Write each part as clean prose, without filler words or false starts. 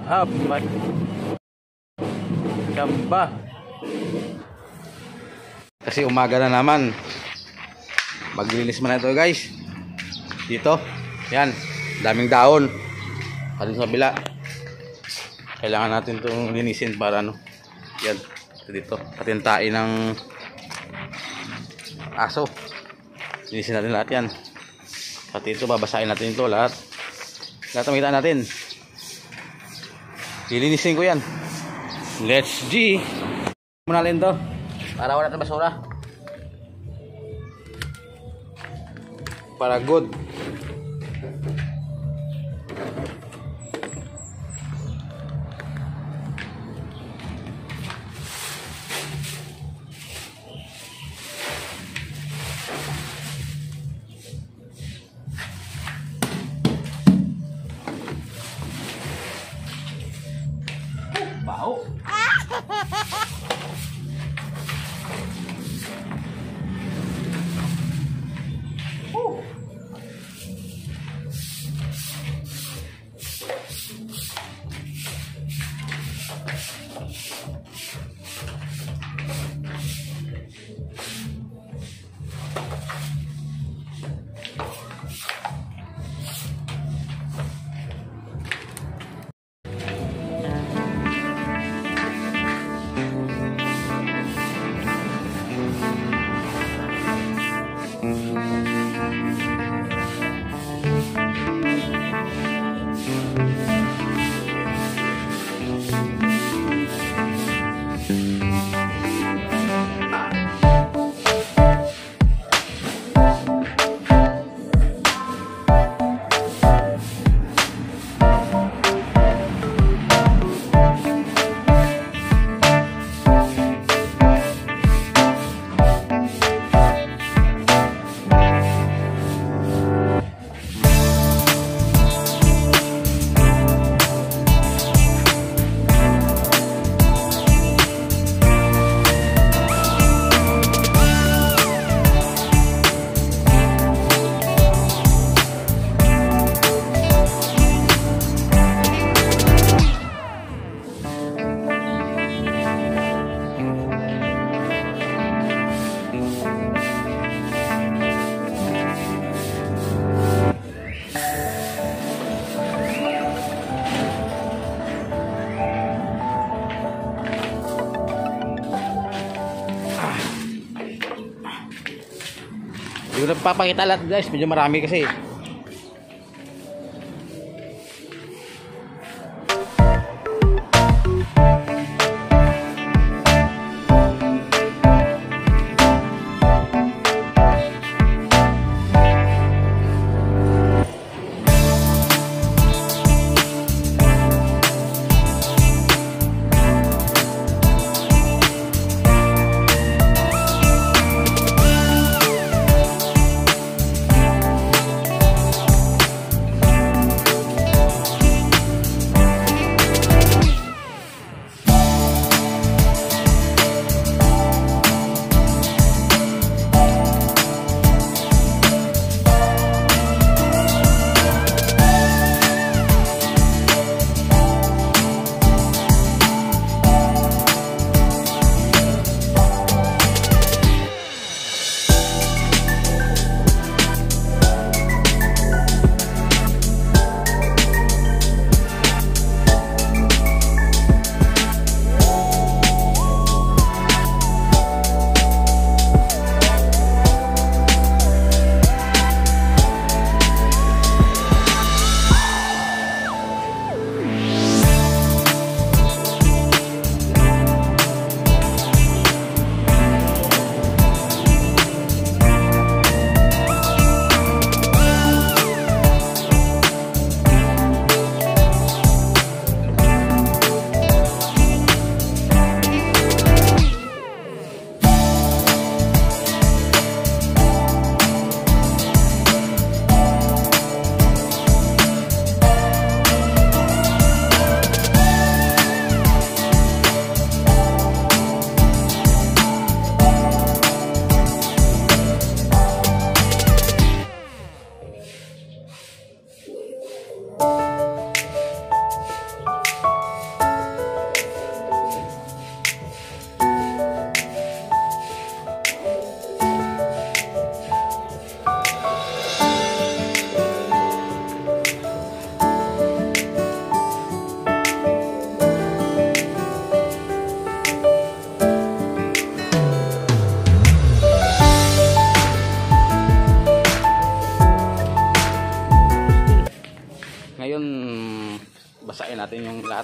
up, gamba. Kasi umaga na naman. Maglinis man ito guys. Dito, yan, daming dahon. At sa kabila, kailangan natin itong linisin para ano. Yan, dito, patintain ng aso. Linisin natin lahat yan. Pati ito, babasahin natin ito lahat. Lahat makita natin. Lilinisin ko yan. Let's G. Muna rin to para wala na basura. Para good. Bau. Hindi ko na papakita lahat guys, medyo marami kasi. basahin natin yung lahat.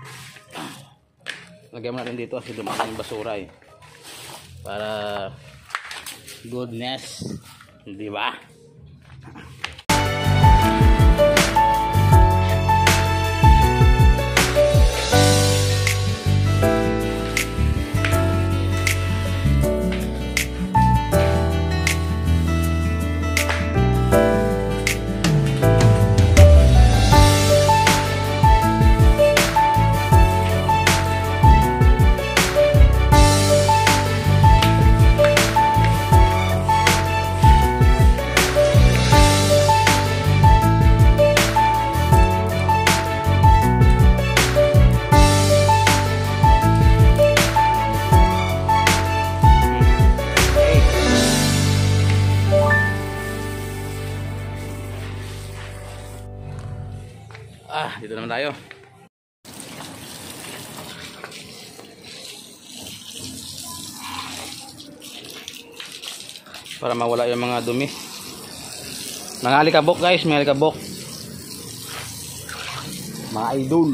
Lagyan mo natin dito kasi dumaan yung basura eh. Para goodness, di ba? Dito naman tayo. Para mawala yung mga dumi. Mga alikabok guys, mga alikabok. Mga idol.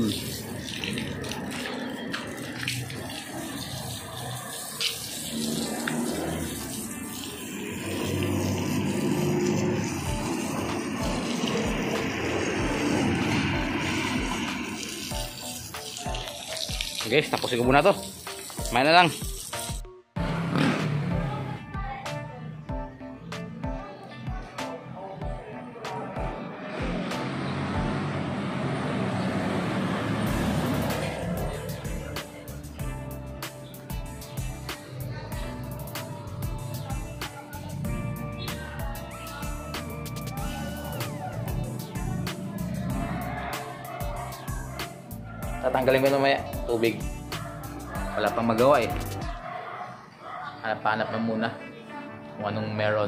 Guys, tapusin ko muna to. Main na lang. Tatanggalin ko mamaya tubig. Wala pang magawa eh. Hanap-hanap na muna kung anong meron.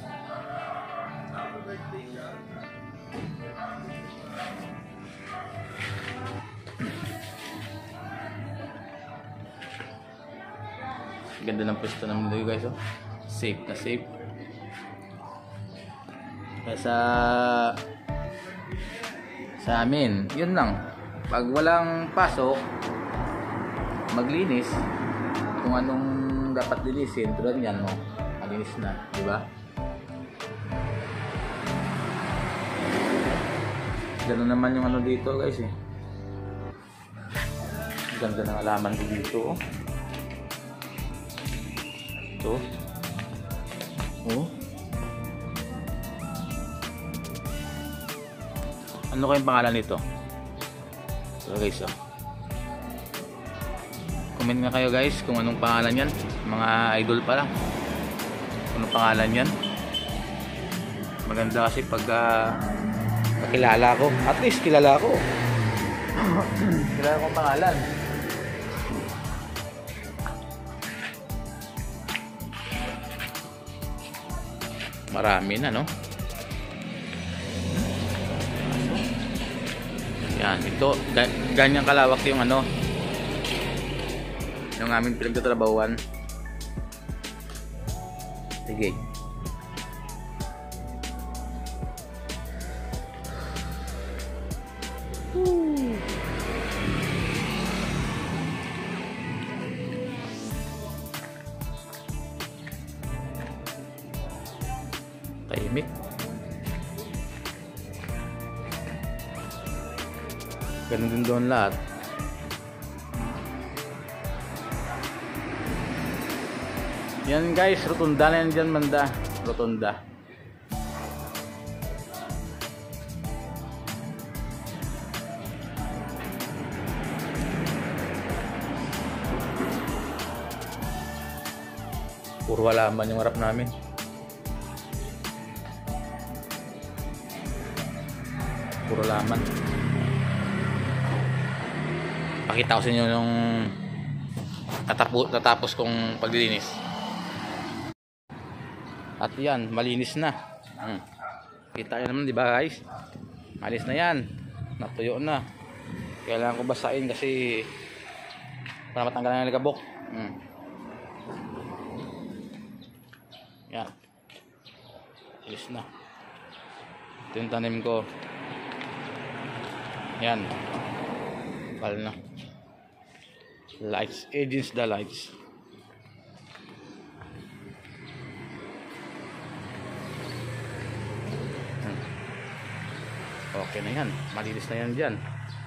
Ganda ng pwesto ng video guys, oh. Safe na safe. Kaya sa amin, yun lang. Pag walang pasok, maglinis kung anong dapat linisin. Tulad yan, no? Malinis na, di ba? Ganoon naman yung ano dito guys eh. Ganda ng alaman ko dito, oh. Ito. Oh. Ano kayong pangalan nito? So guys, oh. Comment nga kayo guys kung anong pangalan yan. Mga idol pa lang. Kung anong pangalan yan. Maganda kasi pag kilala ko. At least kilala ko. Kilala ko ang pangalan. Marami na, no? Yan, ito ganyan kalawak yung ano, yung aming pinagtatrabahuan. Sige. Tahimik. Ganun din doon lahat. Yan guys, rotunda na yan dyan banda. Rotunda. Puro halaman yung harap namin. Puro laman. Pakita ko sa inyo yung natapos kong paglilinis. At yan, malinis na. Kita nyo naman, di ba guys? Malis na yan. Natuyo na. Kailangan ko basahin kasi para matanggalan ng likabok. Yan. Malis na. Ito yung tanim ko. Yan. Pal na. Lights. Agents the lights. Okay na yan. Malinis na yan dyan.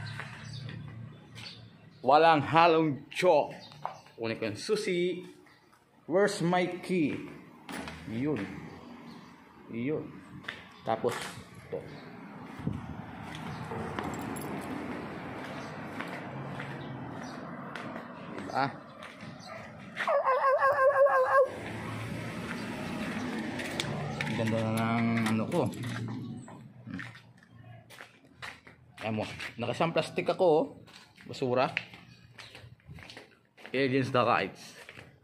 Walang halong chok. Kunin ko yung susi. Where's my key? Yun. Yun. Tapos ito. Diba? Ganda na ng ano ko. Ayan mo. Nakasang plastic ako. Oh. Basura. Against the lights.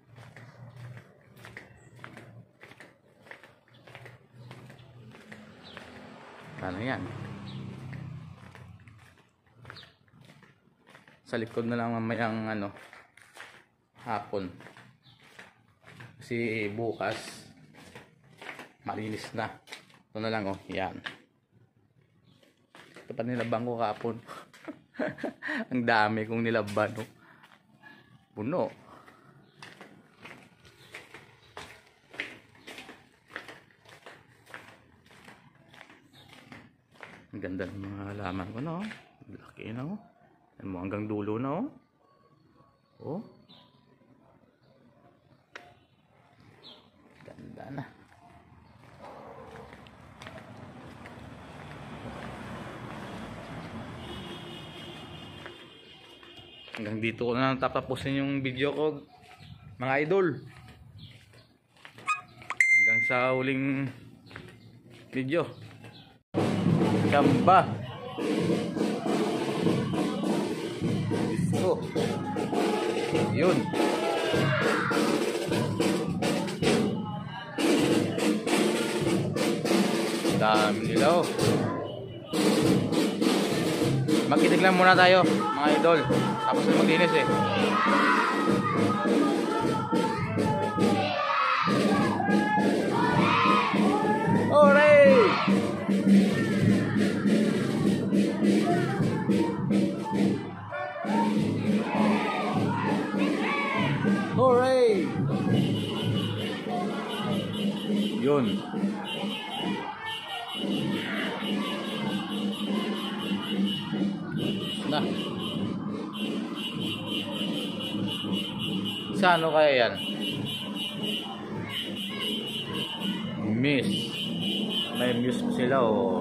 Ano yan? Sa likod na lang mamayang ano, hapon. Kasi bukas malinis na. Ito na lang oh, yan. Ito pa nilabang ko kahapon. Ang dami kong nilaban oh. Puno. Ang ganda ng mga halaman ko, no? Laki na, oh. Yan mo, hanggang dulo na, oh. Oh. Ganda na. Hanggang dito ko na tatapusin yung video ko, mga idol. Hanggang sa huling video. Gamba. So, yun. Dami nila, oh. Magkitig lang muna tayo, mga idol. Tapos na maglinis eh. Hooray! Hooray! Yun. Na. Sa ano kaya yan? Miss. May miss sila o.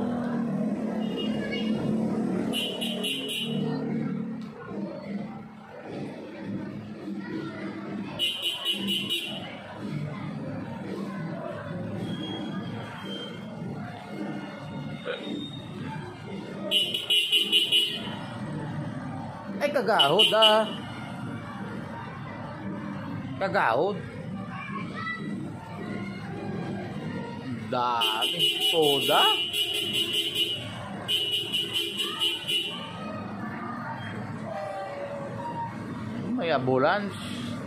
Ay kagahod ah. Kagahod. Dami soda. May ambulance.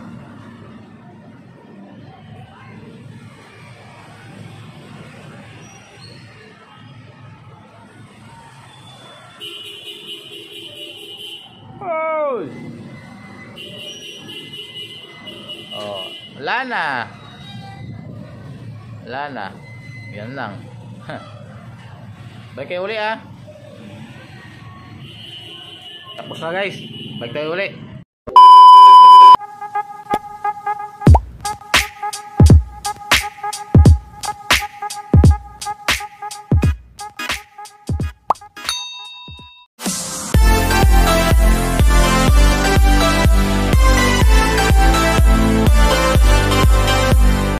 Oh, wala na. Wala na. Yan lang. Bye kayo uli ah. Tapos na guys. Bye tayo uli.